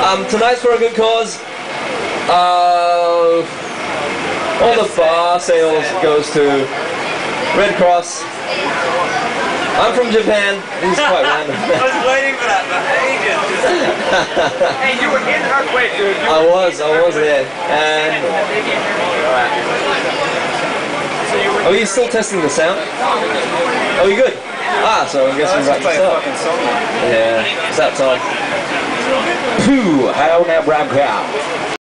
Tonight's for a good cause. All the bar sales goes to Red Cross. I'm from Japan. This is quite random. I was waiting for that for ages. Hey, you were in Earthquake, dude. I was there. And are you still testing the sound? Oh, you good? So I guess we're about to start. Yeah, it's that time. Hello now, Brown Cow.